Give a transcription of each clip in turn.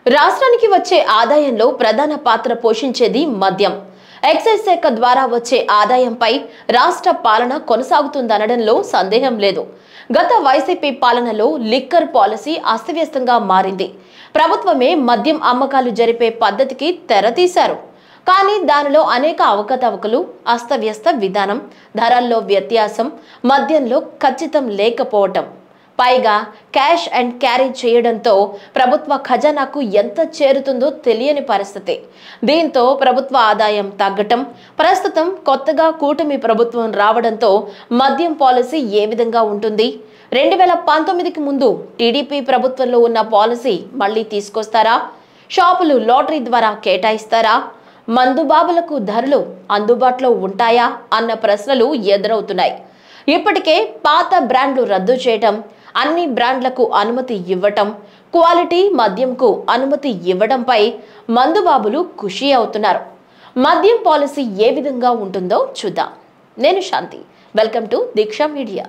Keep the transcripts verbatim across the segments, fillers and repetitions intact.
రాష్ట్రానికి వచ్చే ఆదాయంలో ప్రధాన పాత్ర పోషించేది మద్యం. ఎక్సైజ్ శాఖ ద్వారా వచ్చే ఆదాయంపై రాష్ట్ర పాలన కొనసాగుతుందనడంలో సందేహం లేదు. గత వైసీపీ పాలనలో లిక్కర్ పాలసీ అస్తవ్యస్తంగా మారింది. ప్రభుత్వమే మద్యం అమ్మకాలు జరిపే పద్ధతికి తెరతీశారు. కానీ దానిలో అనేక అవకతవకలు, అస్తవ్యస్త విధానం, ధరల్లో వ్యత్యాసం, మద్యంలో ఖచ్చితం లేకపోవటం, పైగా క్యాష్ అండ్ క్యారీ చేయడంతో ప్రభుత్వ ఖజానాకు ఎంత చేరుతుందో తెలియని పరిస్థితి. దీంతో ప్రభుత్వ ఆదాయం తగ్గటం, ప్రస్తుతం కొత్తగా కూటమి ప్రభుత్వం రావడంతో మద్యం పాలసీ ఏ విధంగా ఉంటుంది? రెండు వేల పంతొమ్మిదికి ముందు టీడీపీ ప్రభుత్వంలో ఉన్న పాలసీ మళ్లీ తీసుకొస్తారా? షాపులు లాటరీ ద్వారా కేటాయిస్తారా? మందుబాబులకు ధరలు అందుబాటులో ఉంటాయా అన్న ప్రశ్నలు ఎదురవుతున్నాయి. ఇప్పటికే పాత బ్రాండ్లు రద్దు చేయటం, అన్ని బ్రాండ్లకు అనుమతి ఇవ్వటం, క్వాలిటీ మద్యంకు అనుమతి ఇవ్వడంపై మందుబాబులు ఖుషి అవుతున్నారు. మద్యం పాలసీ ఏ విధంగా ఉంటుందో చూద్దాం. నేను Shanti, welcome to Deeksha media.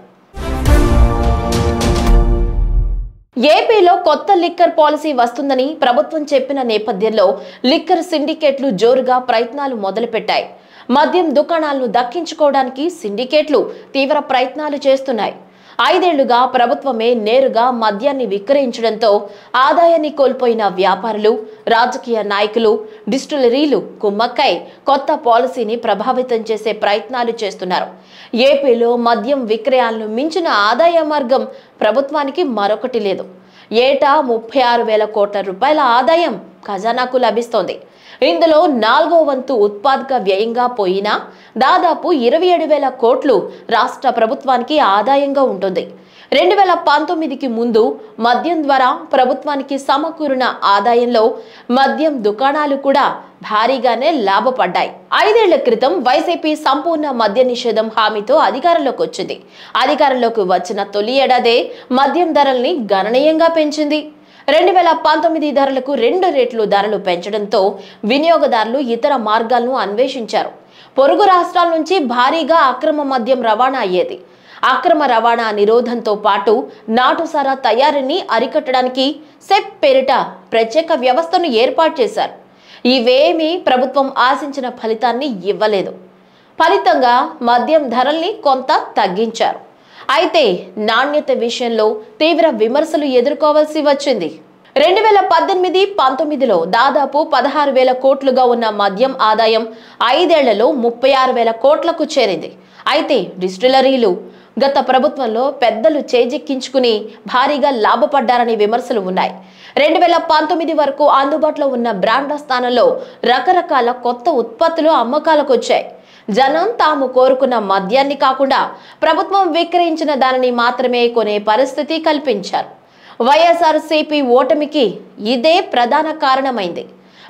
ఏపీలో కొత్త లిక్కర్ పాలసీ వస్తుందని ప్రభుత్వం చెప్పిన నేపథ్యంలో లిక్కర్ సిండికేట్లు జోరుగా ప్రయత్నాలు మొదలుపెట్టాయి. మద్యం దుకాణాలను దక్కించుకోవడానికి సిండికేట్లు తీవ్ర ప్రయత్నాలు చేస్తున్నాయి. ఐదేళ్లుగా ప్రభుత్వమే నేరుగా మద్యాన్ని విక్రయించడంతో ఆదాయాన్ని కోల్పోయిన వ్యాపారులు, రాజకీయ నాయకులు, డిస్టిలరీలు కుమ్మక్కై కొత్త పాలసీని ప్రభావితం చేసే ప్రయత్నాలు చేస్తున్నారు. ఏపీలో మద్యం విక్రయాలను మించిన ఆదాయ మార్గం ప్రభుత్వానికి మరొకటి లేదు. ఏటా ముప్పై ఆరు వేల కోట్ల రూపాయల ఆదాయం ఖజానాకు లభిస్తోంది. ఇందులో నాలుగో వంతు ఉత్పాదక వ్యయంగా పోయినా దాదాపు ఇరవై ఏడు వేల కోట్లు రాష్ట్ర ప్రభుత్వానికి ఆదాయంగా ఉంటుంది. రెండు వేల పంతొమ్మిదికి ముందు మద్యం ద్వారా ప్రభుత్వానికి సమకూరిన ఆదాయంలో మద్యం దుకాణాలు కూడా భారీగానే లాభపడ్డాయి. ఐదేళ్ల క్రితం వైసీపీ సంపూర్ణ మద్య నిషేధం హామీతో అధికారంలోకి వచ్చింది. అధికారంలోకి వచ్చిన తొలి ఏడాదే మద్యం ధరల్ని గణనీయంగా పెంచింది. రెండు వేల పంతొమ్మిది ధరలకు రెండు రెట్లు ధరలు పెంచడంతో వినియోగదారులు ఇతర మార్గాలను అన్వేషించారు. పొరుగు రాష్ట్రాల నుంచి భారీగా అక్రమ మద్యం రవాణా అయ్యేది. అక్రమ రవాణా నిరోధంతో పాటు నాటుసారా తయారీని అరికట్టడానికి సెప్ పేరిట ప్రత్యేక వ్యవస్థను ఏర్పాటు చేశారు. ఇవేమీ ప్రభుత్వం ఆశించిన ఫలితాన్ని ఇవ్వలేదు. ఫలితంగా మద్యం ధరల్ని కొంత తగ్గించారు. అయితే నాణ్యత విషయంలో తీవ్ర విమర్శలు ఎదుర్కోవాల్సి వచ్చింది. రెండు వేల పద్దెనిమిది పంతొమ్మిదిలో దాదాపు పదహారు వేల కోట్లుగా ఉన్న మద్యం ఆదాయం ఐదేళ్లలో ముప్పై ఆరు వేల కోట్లకు చేరింది. అయితే డిస్టిలరీలు గత ప్రభుత్వంలో పెద్దలు చేజిక్కించుకుని భారీగా లాభపడ్డారని విమర్శలు ఉన్నాయి. రెండు వేల పంతొమ్మిది వరకు అందుబాటులో ఉన్న బ్రాండ్ల స్థానంలో రకరకాల కొత్త ఉత్పత్తులు అమ్మకాలకు వచ్చాయి. జనం తాము కోరుకున్న మద్యాన్ని కాకుండా ప్రభుత్వం విక్రయించిన దానిని మాత్రమే కొనే పరిస్థితి కల్పించారు. వైఎస్ఆర్సీపీ ఓటమికి ఇదే ప్రధాన కారణమైంది.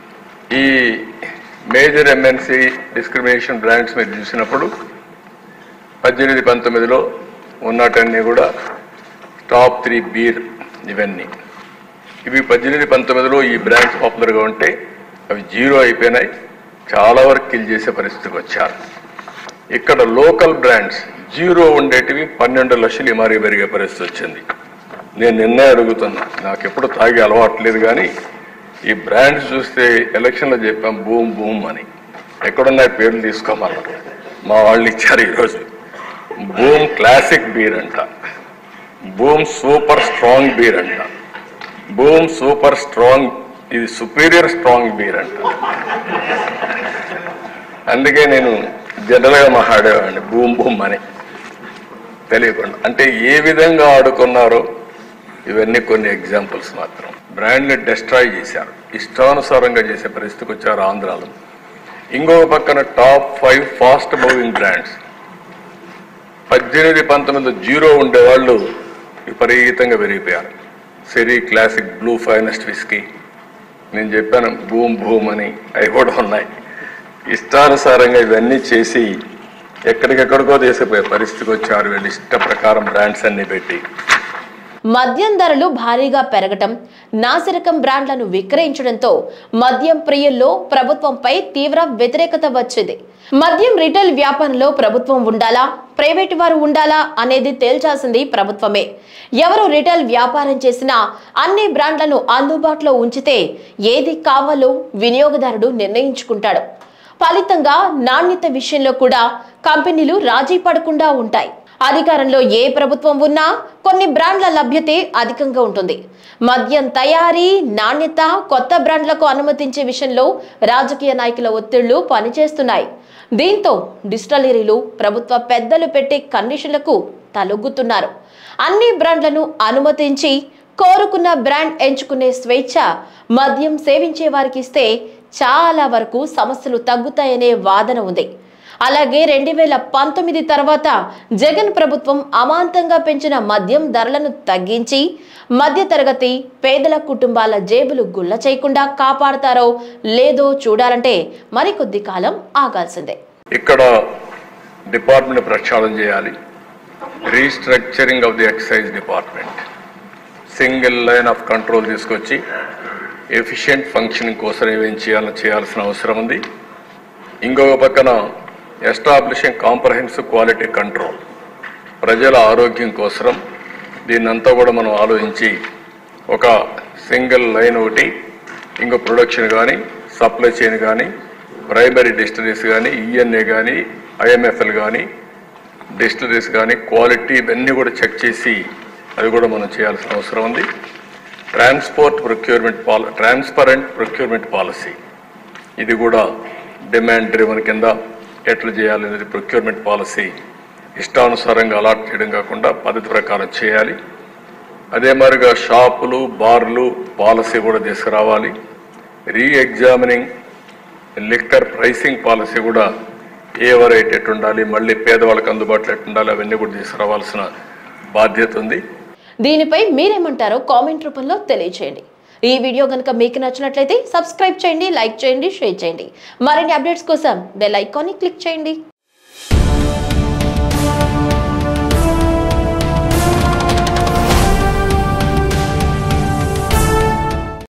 ఈ మేజర్ ఎంఎన్సీ డిస్క్రిమినేషన్ బ్రాండ్స్ మీరు చూసినప్పుడు పద్దెనిమిది పంతొమ్మిదిలో ఉన్నటన్నీ కూడా టాప్ త్రీ బీర్ ఇవన్నీ ఇవి పద్దెనిమిది పంతొమ్మిదిలో ఈ బ్రాండ్స్ పాపులర్గా ఉంటే అవి జీరో అయిపోయినాయి. చాలా వరకు కిల్ చేసే పరిస్థితికి వచ్చారు. ఇక్కడ లోకల్ బ్రాండ్స్ జీరో ఉండేటివి పన్నెండు లక్షలు ఇమారీ పెరిగే పరిస్థితి వచ్చింది. నేను నిన్నే అడుగుతున్నా, నాకు ఎప్పుడు తాగే అలవాటు లేదు, కానీ ఈ బ్రాండ్స్ చూస్తే ఎలక్షన్లో చెప్పాం బూమ్ బూమ్ అని. ఎక్కడున్నాయి పేర్లు తీసుకోమన్నా, మా వాళ్ళు ఇచ్చారు ఈరోజు. బూమ్ క్లాసిక్ బీర్ అంట, బూమ్ సూపర్ స్ట్రాంగ్ బీర్ అంట, బూమ్ సూపర్ స్ట్రాంగ్ ఇది సుపీరియర్ స్ట్రాంగ్ బీర్ అంట. అందుకే నేను జనరల్గా మాట్లాడేవాడిని బూమ్ బూమ్ అని తెలియకుండా. అంటే ఏ విధంగా ఆడుకున్నారో ఇవన్నీ కొన్ని ఎగ్జాంపుల్స్ మాత్రం. బ్రాండ్ని డిస్ట్రాయ్ చేశారు, ఇష్టానుసారంగా చేసే పరిస్థితికి వచ్చారు ఆంధ్రాలో. ఇంకొక పక్కన top five fast moving brands పద్దెనిమిది పంతొమ్మిదిలో జీరో ఉండేవాళ్ళు విపరీతంగా పెరిగిపోయారు. సెరీ క్లాసిక్, బ్లూ ఫైనెస్ట్ విస్కీ, నేను చెప్పాను భూమ్ భూమ్ అని, అవి కూడా ఉన్నాయి. ఇష్టానుసారంగా ఇవన్నీ చేసి ఎక్కడికెక్కడికో తీసిపోయే పరిస్థితికి వచ్చారు వీళ్ళు ఇష్ట ప్రకారం బ్రాండ్స్ అన్ని పెట్టి. మద్యం ధరలు భారీగా పెరగటం, నాసిరకం బ్రాండ్లను విక్రయించడంతో మద్యం ప్రియుల్లో ప్రభుత్వంపై తీవ్ర వ్యతిరేకత వచ్చింది. మద్యం రిటైల్ వ్యాపారంలో ప్రభుత్వం ఉండాలా, ప్రైవేటు వారు ఉండాలా అనేది తేల్చాల్సింది ప్రభుత్వమే. ఎవరు రిటైల్ వ్యాపారం చేసినా అన్ని బ్రాండ్లను అందుబాటులో ఉంచితే ఏది కావాలో వినియోగదారుడు నిర్ణయించుకుంటాడు. ఫలితంగా నాణ్యత విషయంలో కూడా కంపెనీలు రాజీ పడకుండా ఉంటాయి. అధికారంలో ఏ ప్రభుత్వం ఉన్నా కొన్ని బ్రాండ్ల లభ్యతే అధికంగా ఉంటుంది. మద్యం తయారీ, నాణ్యత, కొత్త బ్రాండ్లకు అనుమతించే విషయంలో రాజకీయ నాయకుల ఒత్తిళ్లు పనిచేస్తున్నాయి. దీంతో డిస్టిలరీలు ప్రభుత్వ పెద్దలు పెట్టే కండిషన్లకు తలొగ్గుతున్నారు. అన్ని బ్రాండ్లను అనుమతించి కోరుకున్న బ్రాండ్ ఎంచుకునే స్వేచ్ఛ మద్యం సేవించే వారికి ఇస్తే చాలా వరకు సమస్యలు తగ్గుతాయనే వాదన ఉంది. అలాగే రెండు వేల పంతొమ్మిది తర్వాత జగన్ ప్రభుత్వం అమాంతంగా పెంచిన మద్యం ధరలను తగ్గించి మధ్యతరగతి పేదల కుటుంబాల జేబులు గుల్ల చేయకుండా కాపాడతారో లేదో చూడాలంటే మరికొద్ది కాలం ఆగాల్సిందే. ఇక్కడ డిపార్ట్మెంట్ ప్రక్షాళన చేయాలి. Restructuring of the excise department, single line of control తీసుకొచ్చి ఎఫిషియెంట్ ఫంక్షనింగ్ కోసం ఏమేం చేయాలని చేయాల్సిన అవసరం ఉంది. ఇంకొక పక్కన ఎస్టాబ్లిషింగ్ కాంప్రహెన్సివ్ క్వాలిటీ కంట్రోల్, ప్రజల ఆరోగ్యం కోసం దీన్నంతా కూడా మనం ఆలోచించి ఒక సింగిల్ లైన్ ఒకటి, ఇంకో ప్రొడక్షన్ కానీ, సప్లై చైన్ కానీ, ప్రైమరీ డిస్టిలరీస్ కానీ, ఈఎన్ఏ కానీ, ఐఎంఎఫ్ఎల్ కానీ, డిస్టిలరీస్ కానీ క్వాలిటీ ఇవన్నీ కూడా చెక్ చేసి అది కూడా మనం చేయాల్సిన అవసరం ఉంది. ట్రాన్స్పోర్ట్ ప్రొక్యూర్మెంట్ పాల ట్రాన్స్పరెంట్ ప్రొక్యూర్మెంట్ పాలసీ, ఇది కూడా డిమాండ్ డ్రివన్ కింద ఎట్లా చేయాలనేది ప్రొక్యూర్మెంట్ పాలసీ ఇష్టానుసారంగా అలాట్ చేయడం కాకుండా పద్ధతి ప్రకారం చేయాలి. అదే మాదిరిగా షాపులు, బార్లు పాలసీ కూడా తీసుకురావాలి. Re examining liquor pricing policy కూడా ఏ వెరైటీ ఎట్టు ఉండాలి, మళ్ళీ పేదవాళ్ళకి అందుబాటులో ఎట్టు ఉండాలి, అవన్నీ కూడా తీసుకురావాల్సిన బాధ్యత ఉంది. దీనిపై మీరేమంటారో కామెంట్ రూపంలో తెలియజేయండి. ఈ వీడియో కనుక మీకు నచ్చినట్లయితే సబ్స్క్రైబ్ చేయండి, లైక్ చేయండి, షేర్ చేయండి. మరిన్ని అప్డేట్స్ కోసం బెల్ ఐకాన్ని క్లిక్ చేయండి.